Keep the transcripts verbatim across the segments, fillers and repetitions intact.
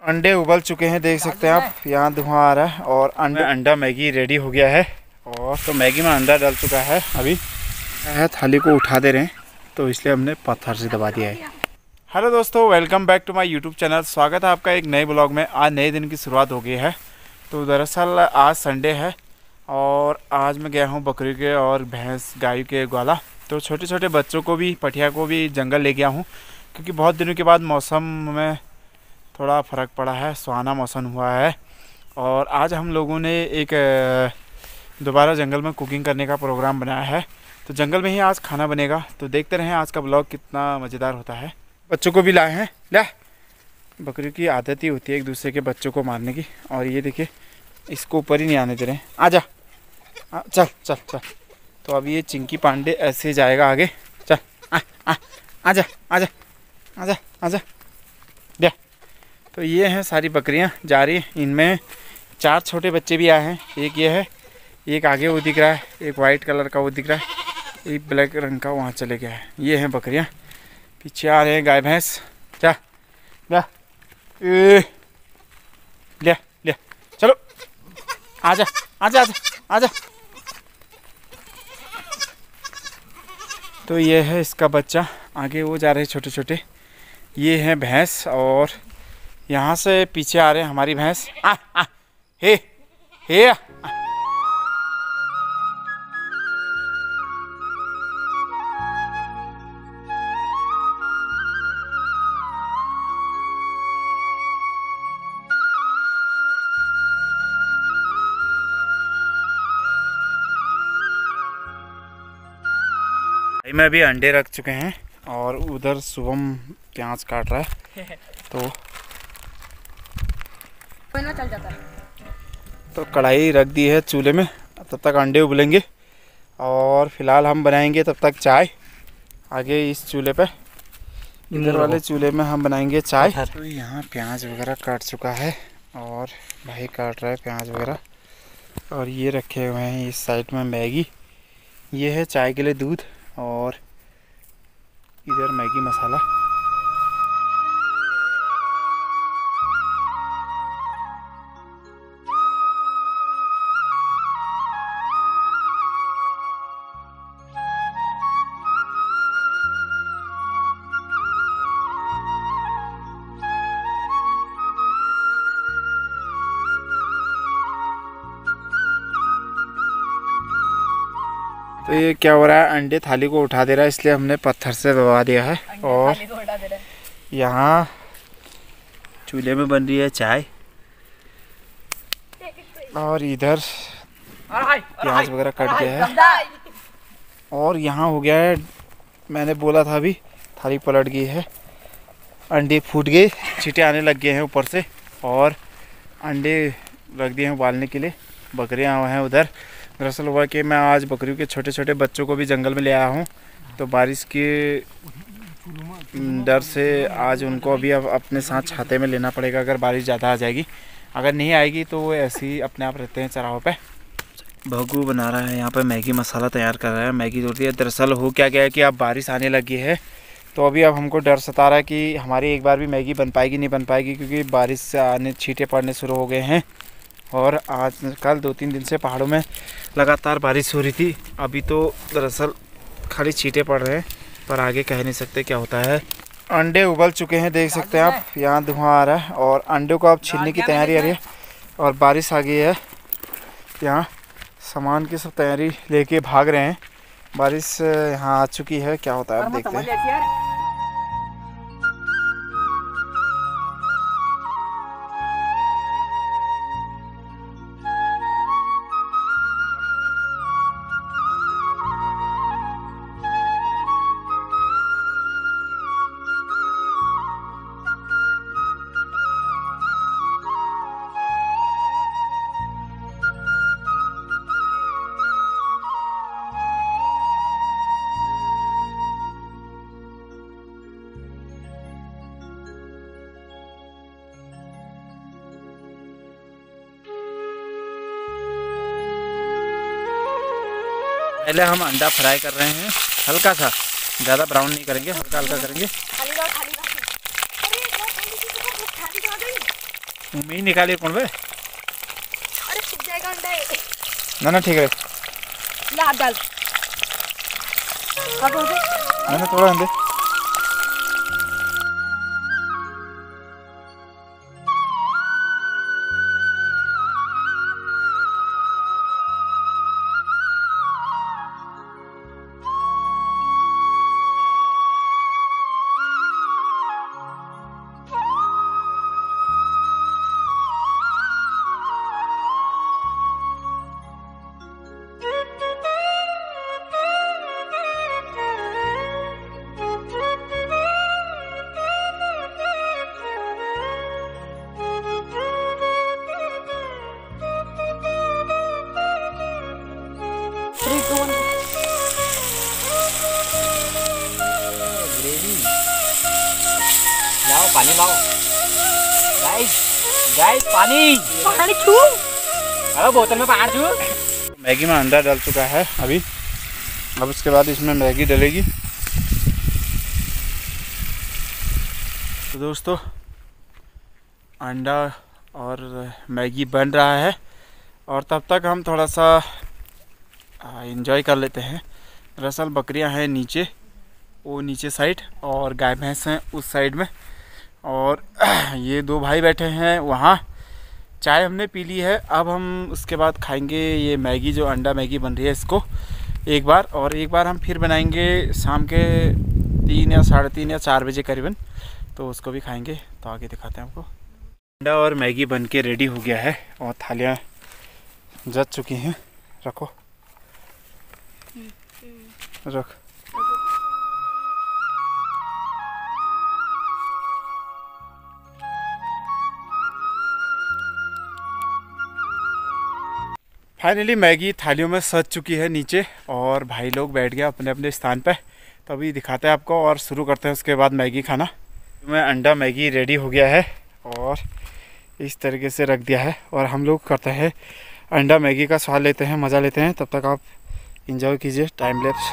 अंडे उबल चुके हैं, देख सकते हैं आप, यहाँ धुआं आ रहा है। और अंडा अंडा मैगी रेडी हो गया है। और तो मैगी में अंडा डल चुका है। अभी है थाली को उठा दे रहे हैं, तो इसलिए हमने पत्थर से दबा दिया है। हेलो दोस्तों, welcome back to my YouTube channel. स्वागत है आपका एक नए ब्लॉग में। आज नए दिन की शुरुआत हो गई है। तो दरअसल आज संडे है और आज मैं गया हूँ बकरी के और भैंस गाय के ग्वाला। तो छोटे छोटे बच्चों को भी, पठिया को भी जंगल ले गया हूँ, क्योंकि बहुत दिनों के बाद मौसम में थोड़ा फ़र्क पड़ा है, सुहाना मौसम हुआ है। और आज हम लोगों ने एक दोबारा जंगल में कुकिंग करने का प्रोग्राम बनाया है। तो जंगल में ही आज खाना बनेगा। तो देखते रहें आज का ब्लॉग कितना मज़ेदार होता है। बच्चों को भी लाए हैं। ला, बकरी की आदत ही होती है एक दूसरे के बच्चों को मारने की। और ये देखिए, इसको ऊपर ही नहीं आने दे रहे हैं। आजा, आ, चल चल चल। तो अब ये चिंकी पांडे ऐसे जाएगा आगे। चल आ, आ, आजा आजा आजा आजा। दे। तो ये हैं सारी बकरियां जा रही हैं। इनमें चार छोटे बच्चे भी आए हैं। एक ये है, एक आगे वो दिख रहा है, एक वाइट कलर का वो दिख रहा है, एक ब्लैक रंग का वहाँ चले गया है। ये हैं बकरियां, पीछे आ रहे हैं गाय भैंस। जा ले ले ले, चलो आजा आजा आजा आजा। तो ये है इसका बच्चा, आगे वो जा रहे हैं छोटे छोटे। ये हैं भैंस और यहाँ से पीछे आ रहे हैं हमारी भैंस। आ आ हे हे आ। में अभी अंडे रख चुके हैं और उधर शुभम प्याज काट रहा है। तो चल जाता है। तो कढ़ाई रख दी है चूल्हे में, तब तक अंडे उबलेंगे। और फिलहाल हम बनाएंगे तब तक चाय आगे इस चूल्हे पे। इधर वाले चूल्हे में हम बनाएंगे चाय। तो यहाँ प्याज वगैरह काट चुका है और भाई काट रहा है प्याज वगैरह। और ये रखे हुए हैं इस साइड में मैगी। ये है चाय के लिए दूध और इधर मैगी मसाला। तो ये क्या हो रहा है, अंडे थाली को उठा दे रहा है, इसलिए हमने पत्थर से दबा दिया है। और यहाँ चूल्हे में बन रही है चाय और इधर प्याज वगैरह कट गया है। और यहाँ हो गया है, मैंने बोला था अभी, थाली पलट गई है। अंडे फूट गए, छींटे आने लग गए हैं ऊपर से। और अंडे रख दिए हैं उबालने के लिए। बकरियाँ हैं उधर। दरअसल हुआ कि मैं आज बकरियों के छोटे छोटे बच्चों को भी जंगल में ले आया हूँ। तो बारिश के डर से आज उनको अभी अब अपने साथ छाते में लेना पड़ेगा, अगर बारिश ज़्यादा आ जाएगी। अगर नहीं आएगी तो वो ऐसे ही अपने आप रहते हैं चराहों पे। भगू बना रहा है यहाँ पे, मैगी मसाला तैयार कर रहा है, मैगी जोड़ दिया। दरअसल हो क्या गया है कि अब बारिश आने लगी है, तो अभी अब हमको डर सता रहा है कि हमारी एक बार भी मैगी बन पाएगी नहीं बन पाएगी, क्योंकि बारिश से आने छींटे पड़ने शुरू हो गए हैं। और आज कल दो तीन दिन से पहाड़ों में लगातार बारिश हो रही थी। अभी तो दरअसल खाली छींटे पड़ रहे हैं, पर आगे कह नहीं सकते क्या होता है। अंडे उबल चुके हैं, देख सकते हैं आप, यहाँ धुआं आ रहा है। और अंडों को अब छीलने की तैयारी आ रही है। और बारिश आ गई है, यहाँ सामान की सब तैयारी लेके भाग रहे हैं। बारिश यहाँ आ चुकी है, क्या होता है अब देखते हैं। पहले हम अंडा फ्राई कर रहे हैं, हल्का सा, ज़्यादा ब्राउन नहीं करेंगे, हल्का हल्का करेंगे। मुँह ही निकालिए कौन बे? अरे फूट जाएगा अंडा ये। ना ना ठीक है। ला डाल। अब हो गया। ना ना थोड़ा अंदर। लाओ पानी लाओ। गाइस गाइस पानी पानी छू। अरे बोतल में पानी छू। मैगी में अंडा डाल चुका है अभी। अब उसके बाद इसमें मैगी डलेगी। तो दोस्तों अंडा और मैगी बन रहा है और तब तक हम थोड़ा सा एंजॉय कर लेते हैं। दरअसल बकरियां हैं नीचे, वो नीचे साइड, और गाय भैंस हैं उस साइड में, और ये दो भाई बैठे हैं वहाँ। चाय हमने पी ली है, अब हम उसके बाद खाएंगे ये मैगी, जो अंडा मैगी बन रही है इसको एक बार, और एक बार हम फिर बनाएंगे शाम के तीन या साढ़े तीन या चार बजे करीबन, तो उसको भी खाएंगे। तो आगे दिखाते हैं आपको। अंडा और मैगी बन के रेडी हो गया है और थालियाँ जच चुकी हैं। रखो रख। फाइनली मैगी थालियों में सज चुकी है नीचे, और भाई लोग बैठ गए अपने अपने स्थान पे। तो अभी दिखाते हैं आपको और शुरू करते हैं उसके बाद मैगी खाना। में अंडा मैगी रेडी हो गया है और इस तरीके से रख दिया है, और हम लोग करते हैं अंडा मैगी का स्वाद लेते हैं, मज़ा लेते हैं। तब तक आप इंजॉय कीजिए टाइम लैप्स।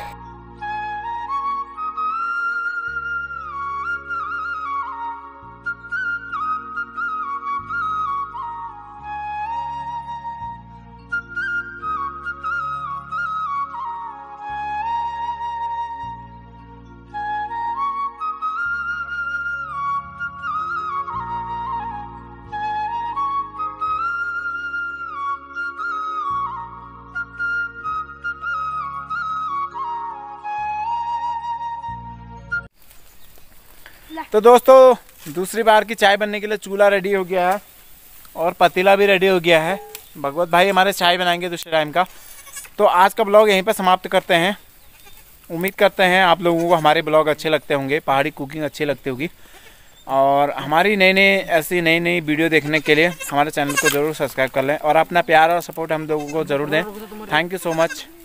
तो दोस्तों दूसरी बार की चाय बनने के लिए चूल्हा रेडी हो गया है और पतीला भी रेडी हो गया है। भगवत भाई हमारे चाय बनाएंगे दूसरे टाइम का। तो आज का ब्लॉग यहीं पर समाप्त करते हैं। उम्मीद करते हैं आप लोगों को हमारे ब्लॉग अच्छे लगते होंगे, पहाड़ी कुकिंग अच्छी लगती होगी, और हमारी नई नई ऐसी नई नई वीडियो देखने के लिए हमारे चैनल को ज़रूर सब्सक्राइब कर लें और अपना प्यार और सपोर्ट हम लोगों को ज़रूर दें। Thank you so much.